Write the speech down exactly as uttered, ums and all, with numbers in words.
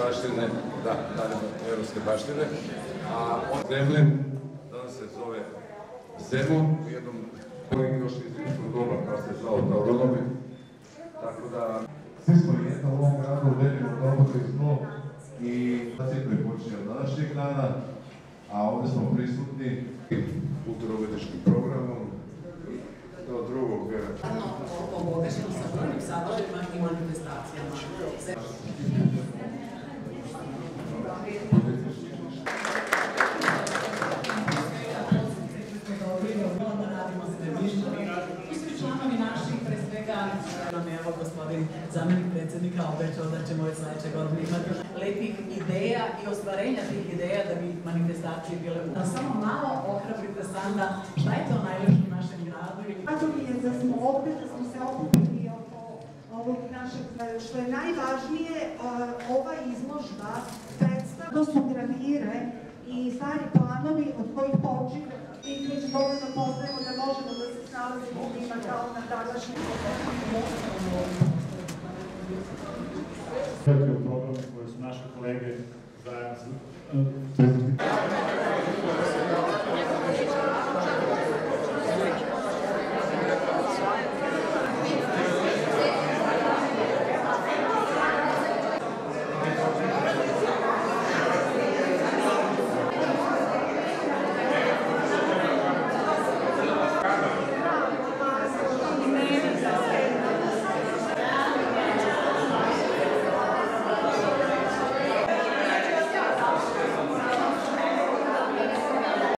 baštine, da, danima evropske baštine, a on Zemlin danas se zove Zemun, u jednom koji još iz rimskog doba kao se zvao Tauronomi, tako da svi smo jedna u ovom gradu, delimo dobro i zlo i cikloj počinje od današnjeg dana, a ovdje smo prisutni kulturno-umetničkim programom do drugog obogaćeno sa brojnim sadržajima i manifestacijama. Članovi naših, pre svega, nam je evo gospodin zamjenik predsjednika obećao da ćemo već sledeće godine imati lepih ideja i ostvarenja tih ideja da bi manifestacije bile u... Samo malo ohrabrite Sanda, šta je to najlepše u našem gradu? Drago mi je da smo opet, da smo se okupili oko ovog našeg, što je najvažnije, ova izložba predstavlja, to su gravire i stari planovi od kojih počiva i već dovoljno poznajemo da možemo da se snalazimo u njima kao na današnjem